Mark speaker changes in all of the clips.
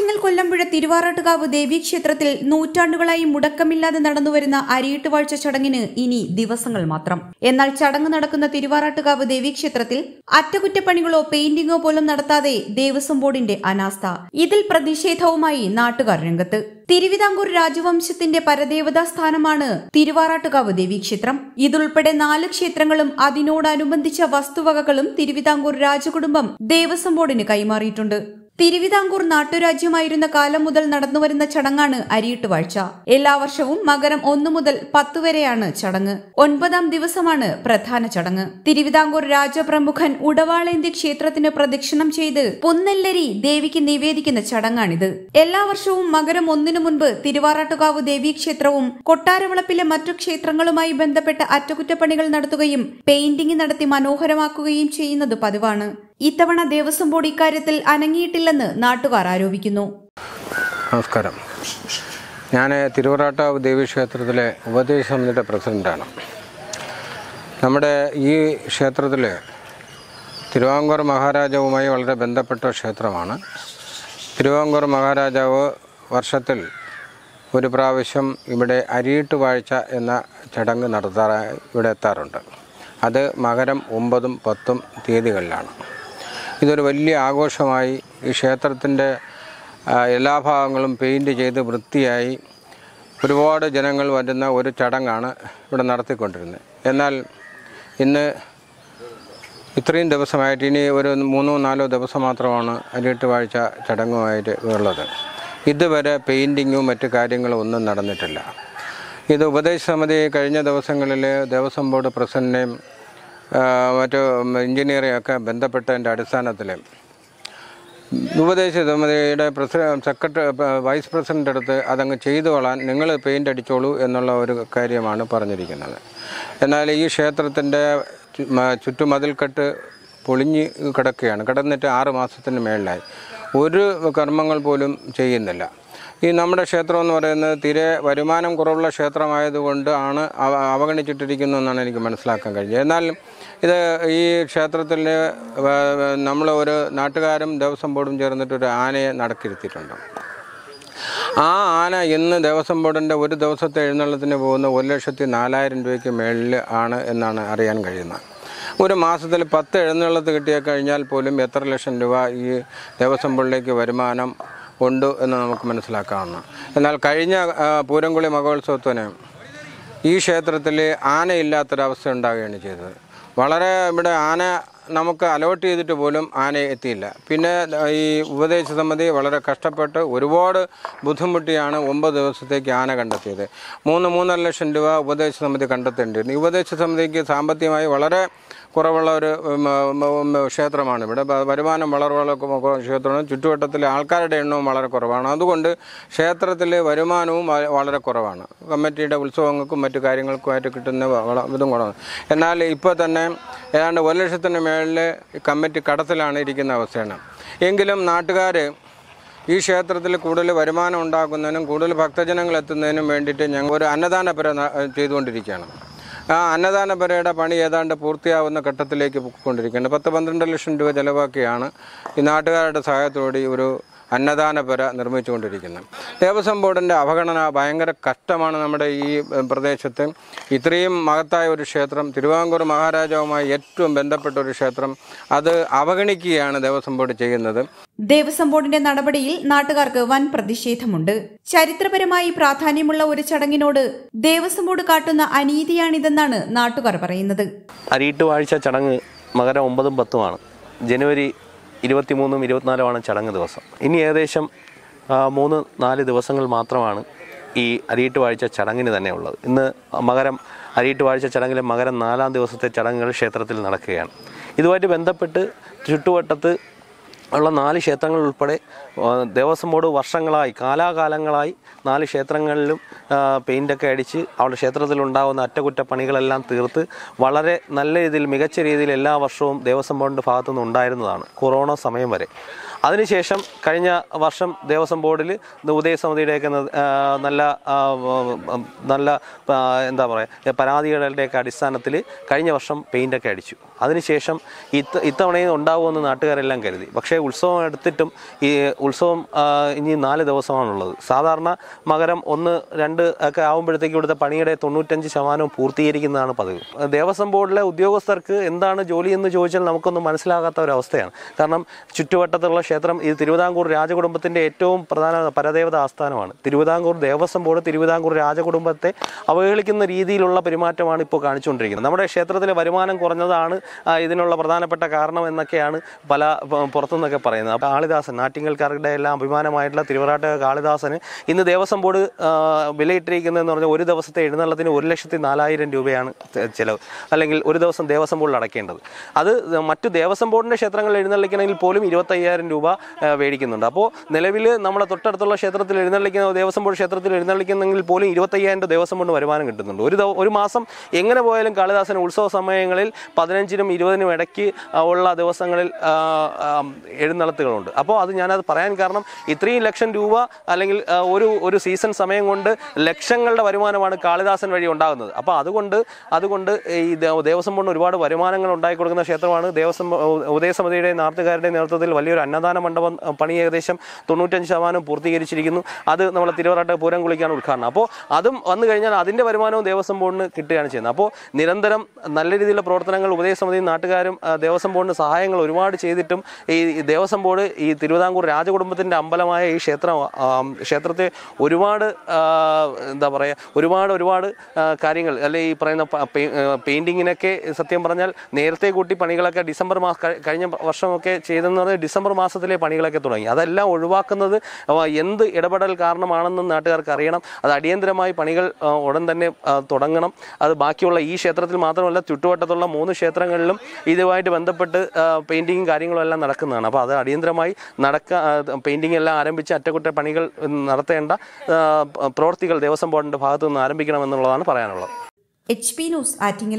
Speaker 1: ആറ്റിങ്ങൽ കൊല്ലമ്പുഴ തിരുവാറാട്ടുകാവ് ദേവീക്ഷേത്രത്തിൽ നൂറ്റാണ്ടുകളായി മുടക്കമില്ലാതെ നടന്നുവരുന്ന അരിയിട്ടുവാഴ്ച ചടങ്ങിന് ഇനി ദിവസങ്ങൾ മാത്രം. എന്നാൽ ചടങ്ങ് നടക്കുന്ന തിരുവാറാട്ടുകാവ് ദേവീക്ഷേത്രത്തിൽ അറ്റകുറ്റപ്പണികളോ പെയിന്റിംഗോ പോലും നടത്താതെ ദേവസ്വം ബോർഡിന്റെ അനാസ്ഥ. ഇതിൽ പ്രതിഷേധവുമായി നാട്ടുകാർ രംഗത്ത്. തിരുവിതാംകൂർ രാജവംശത്തിന്റെ പരദേവതാ സ്ഥാനമാണ് തിരുവാറാട്ടുകാവ് ദേവീക്ഷേത്രം. ഇതുൾപ്പെടെ 4 ക്ഷേത്രങ്ങളും അതിനോടനുബന്ധിച്ച വസ്തുവകകളും തിരുവിതാംകൂർ രാജകുടുംബം ദേവസ്വം ബോർഡിന് കൈമാറിയിട്ടുണ്ട്. തിരുവിതാംകൂർ നാട്ടുരാജ്യമായിരുന്ന കാലം മുതൽ നടന്നുവരുന്ന ചടങ്ങാണ് അരിയിട്ടുവാഴ്ച. എല്ലാ വർഷവും മകരം 1 മുതൽ 10 വരെയാണ് ചടങ്ങ്. 9ാം ദിവസമാണ് പ്രധാന ചടങ്ങ്. തിരുവിതാംകൂർ രാജപ്രമുഖൻ ഉടവാളേന്ത്യ ക്ഷേത്രത്തിന് പ്രദക്ഷിണം ചെയ്ത് പുന്നെല്ലരി ദേവിക്ക് നിവേദിക്കുന്ന ചടങ്ങാണിത്. എല്ലാ വർഷവും മകരം 1 മുൻപ് തിരുവാറാട്ടുകാവ് ദേവീക്ഷേത്രവും കൊട്ടാരവളപ്പിലെ മറ്റു ക്ഷേത്രങ്ങളുമായി ബന്ധപ്പെട്ട അറ്റകുറ്റപ്പണികൾ നടത്തുകയും പെയിന്റിംഗ് നടത്തി മനോഹരമാക്കുകയും ചെയ്യുന്നത് പതിവാണ്. ഇത്തവണ ദേവസ്വം ബോർഡ് ഇക്കാര്യത്തിൽ അനങ്ങിയിട്ടില്ലെന്ന് നാട്ടുകാർ ആരോപിക്കുന്നു.
Speaker 2: നമസ്കാരം, ഞാൻ തിരുവാറാട്ടുകാവ് ദേവീക്ഷേത്രത്തിലെ ഉപദേശ സമിതിയുടെ പ്രസിഡന്റാണ്. നമ്മുടെ ഈ ക്ഷേത്രത്തിൽ തിരുവിതാംകൂർ മഹാരാജാവുമായി വളരെ ബന്ധപ്പെട്ട ക്ഷേത്രമാണ്. തിരുവിതാംകൂർ മഹാരാജാവ് വർഷത്തിൽ ഒരു പ്രാവശ്യം ഇവിടെ അരിയിട്ടുവാഴ്ച എന്ന ചടങ്ങ് ഇവിടെ എത്താറുണ്ട്. അത് മകരം 9, 10 തീയതികളിലാണ്. ഇതൊരു വലിയ ആഘോഷമായി ഈ ക്ഷേത്രത്തിൻ്റെ എല്ലാ ഭാഗങ്ങളും പെയിൻറ് ചെയ്ത് വൃത്തിയായി ഒരുപാട് ജനങ്ങൾ വരുന്ന ഒരു ചടങ്ങാണ് ഇവിടെ നടത്തിക്കൊണ്ടിരുന്നത്. എന്നാൽ ഇന്ന് ഇത്രയും ദിവസമായിട്ട് ഇനി ഒരു 3-4 ദിവസം മാത്രമാണ് അരിയിട്ടുവാഴ്ച ചടങ്ങുമായിട്ട് ഉള്ളത്. ഇതുവരെ പെയിൻറ്റിങ്ങും മറ്റു കാര്യങ്ങളും ഒന്നും നടന്നിട്ടില്ല. ഇത് ഉപദേശ സമിതി കഴിഞ്ഞ ദിവസങ്ങളിൽ ദേവസ്വം ബോർഡ് പ്രസിഡന്റിനെയും മറ്റു എഞ്ചിനീയറെയൊക്കെ ബന്ധപ്പെട്ടതിൻ്റെ അടിസ്ഥാനത്തിൽ ഉപദേശ സമിതിയുടെ വൈസ് പ്രസിഡന്റ് അടുത്ത് അതങ്ങ് ചെയ്തു കൊള്ളാൻ നിങ്ങൾ പെയിൻ്റ് അടിച്ചോളൂ എന്നുള്ള ഒരു കാര്യമാണ് പറഞ്ഞിരിക്കുന്നത്. എന്നാൽ ഈ ക്ഷേത്രത്തിൻ്റെ ചുറ്റുമതിൽക്കെട്ട് പൊളിഞ്ഞ് കിടന്നിട്ട് 6 മാസത്തിന് മേളിലായി. ഒരു കർമ്മങ്ങൾ പോലും ചെയ്യുന്നില്ല. ഈ നമ്മുടെ ക്ഷേത്രം എന്ന് പറയുന്നത് തീരെ വരുമാനം കുറവുള്ള ക്ഷേത്രമായതുകൊണ്ട് ആണ് അവഗണിച്ചിട്ടിരിക്കുന്നു എന്നാണ് എനിക്ക് മനസ്സിലാക്കാൻ കഴിഞ്ഞത്. എന്നാൽ ഇത് ഈ ക്ഷേത്രത്തിൽ നമ്മൾ ഒരു നാട്ടുകാരും ദേവസ്വം ബോർഡും ചേർന്നിട്ടൊരു ആനയെ നടക്കിരുത്തിയിട്ടുണ്ട്. ആ ആന ഇന്ന് ദേവസ്വം ബോർഡിൻ്റെ ഒരു ദിവസത്തെ എഴുന്നള്ളത്തിന് പോകുന്ന 1,04,000 രൂപയ്ക്ക് മേളിൽ ആണ് എന്നാണ് അറിയാൻ കഴിയുന്നത്. ഒരു മാസത്തിൽ 10 എഴുന്നള്ളത്ത് കിട്ടിയ കഴിഞ്ഞാൽ പോലും എത്ര ലക്ഷം രൂപ ഈ ദേവസ്വം ബോർഡിലേക്ക് വരുമാനം ഉണ്ട് എന്ന് നമുക്ക് മനസ്സിലാക്കാവുന്ന. എന്നാൽ കഴിഞ്ഞ പൂരംകുളി മഹോത്സവത്തിന് ഈ ക്ഷേത്രത്തിൽ ആനയില്ലാത്തൊരവസ്ഥ ഉണ്ടാവുകയാണ് ചെയ്തത്. വളരെ ഇവിടെ ആന നമുക്ക് അലോട്ട് ചെയ്തിട്ട് പോലും ആന എത്തിയില്ല. പിന്നെ ഈ ഉപദേശ സമിതി വളരെ കഷ്ടപ്പെട്ട് ഒരുപാട് ബുദ്ധിമുട്ടിയാണ് 9 ദിവസത്തേക്ക് ആന കണ്ടെത്തിയത്. 3-3.5 ലക്ഷം രൂപ ഉപദേശ സമിതി കണ്ടെത്തേണ്ടിയിരുന്നു. ഈ ഉപദേശ സമിതിക്ക് സാമ്പത്തികമായി വളരെ കുറവുള്ള ഒരു ക്ഷേത്രമാണ്. ഇവിടെ വരുമാനം വളരെ ക്ഷേത്രമാണ്. ചുറ്റുവട്ടത്തിലെ ആൾക്കാരുടെ എണ്ണവും വളരെ കുറവാണ്. അതുകൊണ്ട് ക്ഷേത്രത്തിൽ വരുമാനവും വളരെ കുറവാണ്. കമ്മിറ്റിയുടെ ഉത്സവങ്ങൾക്കും മറ്റു കാര്യങ്ങൾക്കുമായിട്ട് കിട്ടുന്ന ഇതും കുറവാണ്. എന്നാൽ ഇപ്പോൾ തന്നെ ഏതാണ്ട് 1 ലക്ഷത്തിന് മേളിൽ കമ്മിറ്റി കടത്തിലാണ് ഇരിക്കുന്ന അവസ്ഥയാണ്. എങ്കിലും നാട്ടുകാർ ഈ ക്ഷേത്രത്തിൽ കൂടുതൽ വരുമാനം ഉണ്ടാക്കുന്നതിനും കൂടുതൽ ഭക്തജനങ്ങൾ എത്തുന്നതിനും വേണ്ടിയിട്ട് ഞങ്ങൾ ഒരു അന്നദാനപുര ചെയ്തുകൊണ്ടിരിക്കുകയാണ്. ആ അന്നദാനപുരയുടെ പണി ഏതാണ്ട് പൂർത്തിയാവുന്ന ഘട്ടത്തിലേക്ക് പോയിക്കൊണ്ടിരിക്കുകയാണ്. 10-12 ലക്ഷം രൂപ ചിലവാക്കിയാണ് ഈ നാട്ടുകാരുടെ സഹായത്തോടെ ഒരു അന്നദാനപുര നിർമ്മിച്ചുകൊണ്ടിരിക്കുന്നത്. ദേവസ്വം ബോർഡിൻ്റെ അവഗണന ഭയങ്കര കഷ്ടമാണ്. നമ്മുടെ ഈ പ്രദേശത്ത് ഇത്രയും മഹത്തായ ഒരു ക്ഷേത്രം, തിരുവിതാംകൂർ മഹാരാജാവുമായി ഏറ്റവും ബന്ധപ്പെട്ട ഒരു ക്ഷേത്രം, അത് അവഗണിക്കുകയാണ് ദേവസ്വം ബോർഡ് ചെയ്യുന്നത്.
Speaker 1: ദേവസ്വം ബോർഡിന്റെ നടപടിയിൽ നാട്ടുകാർക്ക് വൻ പ്രതിഷേധമുണ്ട്. ചരിത്രപരമായി പ്രാധാന്യമുള്ള ഒരു ചടങ്ങിനോട് ദേവസ്വം ബോർഡ് കാട്ടുന്ന അനീതിയാണിതെന്നാണ് നാട്ടുകാർ പറയുന്നത്.
Speaker 3: അരിയിട്ടുവാഴ്ച ചടങ്ങ് മകരം 9, 10 ജനുവരി 23, 24 ചടങ്ങ് ദിവസം. ഇനി ഏകദേശം 3-4 ദിവസങ്ങൾ മാത്രമാണ് ഈ അരിയിട്ടുവാഴ്ച ചടങ്ങിന് തന്നെ ഉള്ളത്. ഇന്ന് അരിയിട്ടുവാഴ്ച ചടങ്ങിലെ മകരം 4-ാം ദിവസത്തെ ചടങ്ങുകൾ ക്ഷേത്രത്തിൽ നടക്കുകയാണ്. ഇതുമായിട്ട് ബന്ധപ്പെട്ട് ചുറ്റുവട്ടത്ത് ഉള്ള 4 ക്ഷേത്രങ്ങൾ ഉൾപ്പെടെ ദേവസ്വം ബോർഡ് വർഷങ്ങളായി കാലാകാലങ്ങളായി 4 ക്ഷേത്രങ്ങളിലും പെയിൻ്റൊക്കെ അടിച്ച് അവിടെ ക്ഷേത്രത്തിലുണ്ടാകുന്ന അറ്റകുറ്റപ്പണികളെല്ലാം തീർത്ത് വളരെ നല്ല രീതിയിൽ മികച്ച രീതിയിൽ എല്ലാ വർഷവും ദേവസ്വം ബോർഡിൻ്റെ ഭാഗത്തുനിന്ന് ഉണ്ടായിരുന്നതാണ് കൊറോണ സമയം വരെ. അതിനുശേഷം കഴിഞ്ഞ വർഷം ദേവസ്വം ബോർഡിൽ ഉപദേശ സമിതിയുടെയൊക്കെ നല്ല എന്താ പറയുക പരാതികളുടെയൊക്കെ അടിസ്ഥാനത്തിൽ കഴിഞ്ഞ വർഷം പെയിൻ്റൊക്കെ അടിച്ചു. അതിനുശേഷം ഇത്തവണയും ഉണ്ടാകുമെന്ന് നാട്ടുകാരെല്ലാം കരുതി. പക്ഷേ ഉത്സവം എടുത്തിട്ടും ഈ ഉത്സവം ഇനി 4 ദിവസമാണുള്ളത്. സാധാരണ മകരം 1, 2 ഒക്കെ ആകുമ്പോഴത്തേക്ക് ഇവിടുത്തെ പണിയുടെ 95% പൂർത്തീകരിക്കുന്നതാണ് പതിവ്. ദേവസ്വം ബോർഡിലെ ഉദ്യോഗസ്ഥർക്ക് എന്താണ് ജോലി എന്ന് ചോദിച്ചാൽ നമുക്കൊന്നും മനസ്സിലാകാത്ത ഒരവസ്ഥയാണ്. കാരണം ചുറ്റുവട്ടത്തുള്ള ക്ഷേത്രം ഇത് തിരുവിതാംകൂർ രാജകുടുംബത്തിൻ്റെ ഏറ്റവും പ്രധാന പരദേവത ആസ്ഥാനമാണ്. തിരുവിതാംകൂർ ദേവസ്വം ബോർഡ് തിരുവിതാംകൂർ രാജകുടുംബത്തെ അവഹേളിക്കുന്ന രീതിയിലുള്ള പെരുമാറ്റമാണ് ഇപ്പോൾ കാണിച്ചുകൊണ്ടിരിക്കുന്നത്. നമ്മുടെ ക്ഷേത്രത്തിലെ വരുമാനം കുറഞ്ഞതാണ് ഇതിനുള്ള പ്രധാനപ്പെട്ട കാരണം എന്നൊക്കെയാണ് പല പുറത്തുനിന്നൊക്കെ പറയുന്നത്. കാളിദാസൻ, ആറ്റിങ്ങൽക്കാരുടെ എല്ലാം അഭിമാനമായിട്ടുള്ള തിരുവറാട്ട് കാളിദാസന് ഇന്ന് ദേവസ്വം ബോർഡ് വിലയിട്ടിരിക്കുന്നതെന്ന് പറഞ്ഞാൽ ഒരു ദിവസത്തെ എഴുന്നള്ളത്തിന് 1,04,000 രൂപയാണ് ചിലവ്, അല്ലെങ്കിൽ ഒരു ദിവസം ദേവസ്വം ബോർഡിൽ അടയ്ക്കേണ്ടത്. അത് മറ്റു ദേവസ്വം ബോർഡിൻ്റെ ക്ഷേത്രങ്ങളിൽ എഴുന്നള്ളിക്കണമെങ്കിൽ പോലും 25,000 രൂപ മേടിക്കുന്നുണ്ട്. അപ്പോൾ നിലവിൽ നമ്മളെ തൊട്ടടുത്തുള്ള ക്ഷേത്രത്തിൽ എഴുന്നള്ളിക്കുന്ന ദേവസ്വം ബോർഡ് ക്ഷേത്രത്തിൽ എഴുന്നള്ളിക്കുന്നെങ്കിൽ പോലും 25,000 ദേവസ്വം ബോർഡ് വരുമാനം കിട്ടുന്നുണ്ട്. ഒരു മാസം എങ്ങനെ പോയാലും കാളിദാസന് ഉത്സവ സമയങ്ങളിൽ 15-നും 20-നും ഇടയ്ക്ക് ഉള്ള ദിവസങ്ങളിൽ എഴുന്നള്ളത്തുകളുണ്ട്. അപ്പോൾ ഞാനത് പറയാൻ കാരണം ഇത്രയും ലക്ഷം രൂപ അല്ലെങ്കിൽ ഒരു സീസൺ സമയം കൊണ്ട് ലക്ഷങ്ങളുടെ വരുമാനമാണ് കാളിദാസൻ വഴി ഉണ്ടാകുന്നത്. അപ്പോൾ അതുകൊണ്ട് ഈ ദേവസ്വം ബോർഡിന് ഒരുപാട് വരുമാനങ്ങൾ ഉണ്ടാക്കി കൊടുക്കുന്ന ക്ഷേത്രമാണ്. ഉദയസമിതിയുടെ നാട്ടുകാരുടെ നേതൃത്വത്തിൽ വലിയൊരു അന്നദാന മണ്ഡപം പണി ഏകദേശം 95% പൂർത്തീകരിച്ചിരിക്കുന്നു. അത് നമ്മളെ തിരുവറാട്ട് പൂരം കുളിക്കാണ് ഉദ്ഘാടനം. അപ്പോൾ അതും വന്നു കഴിഞ്ഞാൽ അതിൻ്റെ വരുമാനവും ദേവസ്വം ബോർഡിന് കിട്ടുകയാണ് ചെയ്യുന്നത്. അപ്പോൾ നിരന്തരം നല്ല രീതിയിലുള്ള പ്രവർത്തനങ്ങൾ ഉദയസമിതിയും നാട്ടുകാരും ദേവസ്വം ബോർഡിന് സഹായങ്ങൾ ഒരുപാട് ചെയ്തിട്ടും ഈ ദേവസ്വം ബോർഡ് ഈ തിരുവിതാംകൂർ രാജകുടുംബത്തിൻ്റെ അമ്പലമായ ഈ ക്ഷേത്രത്തെ ഒരുപാട് എന്താ പറയുക ഒരുപാട് കാര്യങ്ങൾ അല്ലെ ഈ പറയുന്ന പെയിൻറ്റിങ്ങിനൊക്കെ സത്യം പറഞ്ഞാൽ നേരത്തെ കൂട്ടി പണികളൊക്കെ ഡിസംബർ മാസം കഴിഞ്ഞ വർഷമൊക്കെ ചെയ്തെന്നത് ഡിസംബർ മാസത്തിലെ പണികളൊക്കെ തുടങ്ങി. അതെല്ലാം ഒഴിവാക്കുന്നത് എന്ത് ഇടപെടൽ കാരണമാണെന്ന് നാട്ടുകാർക്ക് അറിയണം. അത് അടിയന്തരമായി പണികൾ ഉടൻ തന്നെ തുടങ്ങണം. അത് ബാക്കിയുള്ള ഈ ക്ഷേത്രത്തിൽ മാത്രമല്ല ചുറ്റുവട്ടത്തുള്ള 3 ക്ഷേത്രങ്ങളിലും ഇതുമായിട്ട് ബന്ധപ്പെട്ട് പെയിൻറ്റിങ്ങും കാര്യങ്ങളും എല്ലാം നടക്കുന്നതാണ്. അപ്പോൾ അത് അടിയന്തരമായി പെയിൻറ്റിംഗ് എല്ലാം ആരംഭിച്ച് അറ്റകുറ്റപ്പണികൾ നടത്തേണ്ട പ്രവൃത്തികൾ ദേവസ്വം ബോർഡിൻ്റെ ഭാഗത്തു നിന്ന് ആരംഭിക്കണമെന്നുള്ളതാണ് പറയാനുള്ളത്.
Speaker 1: HP news Attingal.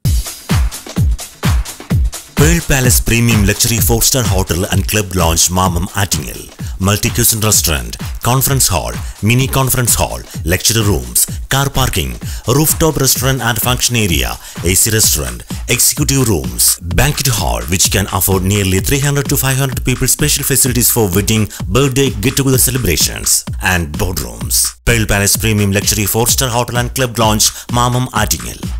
Speaker 4: Pearl Palace Premium Luxury 4-star Hotel and Club Lounge Mamam Attingel. Multi-cuisine restaurant, conference hall, mini conference hall, lecture rooms, car parking, rooftop restaurant and function area, AC restaurant, executive rooms, banquet hall which can afford nearly 300 to 500 people, special facilities for wedding, birthday, get-together celebrations and boardrooms. Pearl Palace Premium Luxury 4-star Hotel and Club Lounge Mamam Attingel.